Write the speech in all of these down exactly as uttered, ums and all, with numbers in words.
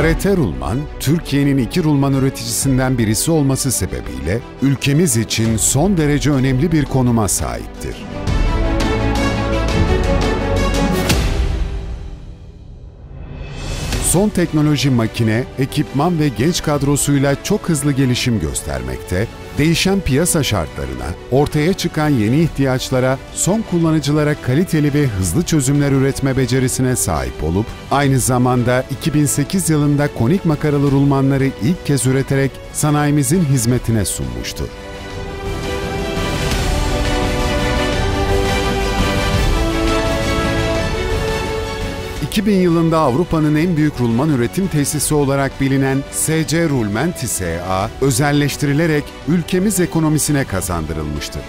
A R T Rulman, Türkiye'nin iki rulman üreticisinden birisi olması sebebiyle ülkemiz için son derece önemli bir konuma sahiptir. Son teknoloji makine, ekipman ve genç kadrosuyla çok hızlı gelişim göstermekte, değişen piyasa şartlarına, ortaya çıkan yeni ihtiyaçlara, son kullanıcılara kaliteli ve hızlı çözümler üretme becerisine sahip olup, aynı zamanda iki bin sekiz yılında konik makaralı rulmanları ilk kez üreterek sanayimizin hizmetine sunmuştur. iki bin yılında Avrupa'nın en büyük rulman üretim tesisi olarak bilinen S C Rulmenti S A özelleştirilerek ülkemiz ekonomisine kazandırılmıştır.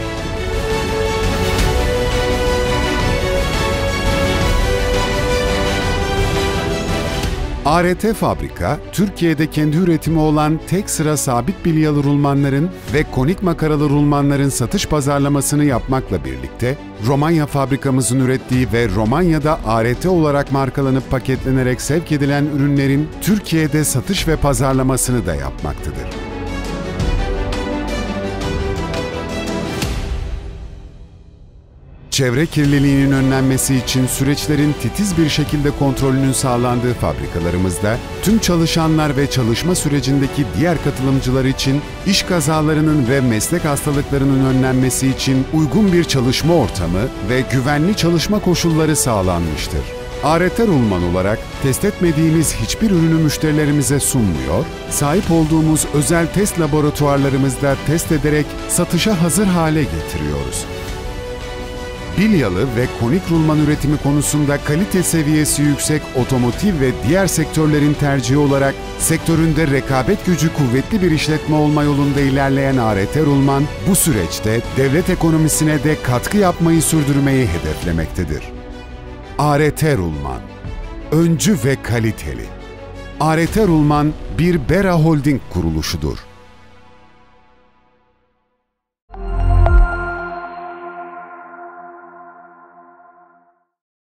A R T Fabrika, Türkiye'de kendi üretimi olan tek sıra sabit bilyalı rulmanların ve konik makaralı rulmanların satış pazarlamasını yapmakla birlikte, Romanya fabrikamızın ürettiği ve Romanya'da A R T olarak markalanıp paketlenerek sevk edilen ürünlerin Türkiye'de satış ve pazarlamasını da yapmaktadır. Çevre kirliliğinin önlenmesi için süreçlerin titiz bir şekilde kontrolünün sağlandığı fabrikalarımızda, tüm çalışanlar ve çalışma sürecindeki diğer katılımcılar için iş kazalarının ve meslek hastalıklarının önlenmesi için uygun bir çalışma ortamı ve güvenli çalışma koşulları sağlanmıştır. A R T Rulman olarak test etmediğimiz hiçbir ürünü müşterilerimize sunmuyor, sahip olduğumuz özel test laboratuvarlarımızda test ederek satışa hazır hale getiriyoruz. Bilyalı ve konik rulman üretimi konusunda kalite seviyesi yüksek otomotiv ve diğer sektörlerin tercihi olarak sektöründe rekabet gücü kuvvetli bir işletme olma yolunda ilerleyen A R T Rulman bu süreçte devlet ekonomisine de katkı yapmayı sürdürmeyi hedeflemektedir. A R T Rulman, öncü ve kaliteli. A R T Rulman bir Bera Holding kuruluşudur.